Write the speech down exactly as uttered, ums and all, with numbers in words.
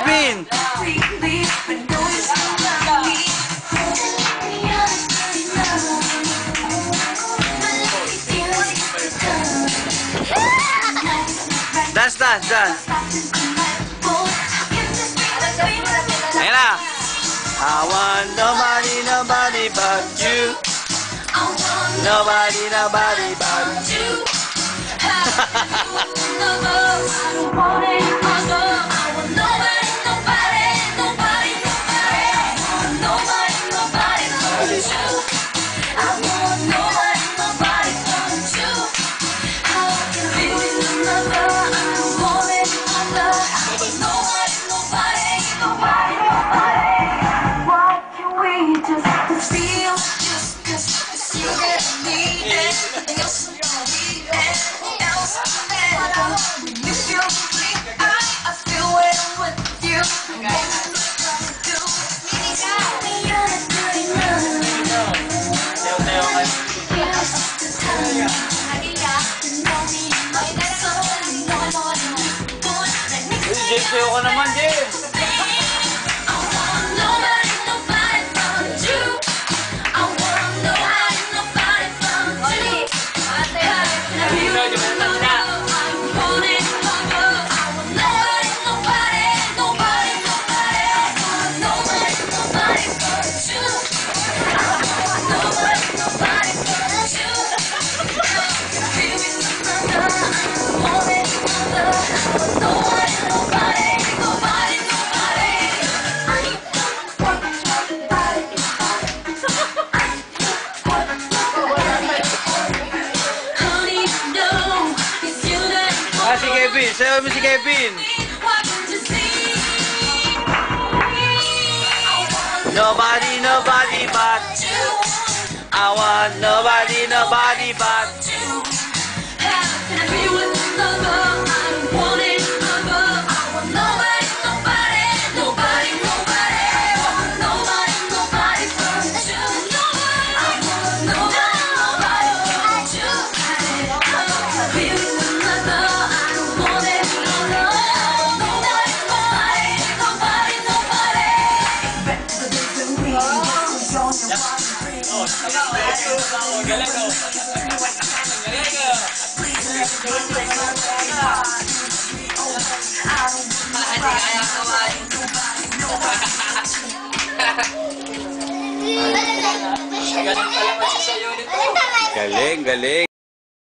Kevin. Dance, dance, dance. Ayan na. I want nobody, nobody but you. Nobody, nobody but you. James, sayo ka naman, James! Ah, si Kevin. Sayo mo si Kevin. Nobody, nobody but you. I want nobody, nobody but you. Can I be with another? I want it, another. I want nobody, nobody, nobody, nobody. I want nobody, nobody but you. I want nobody, nobody but you. Can I be with another? Galing, galing.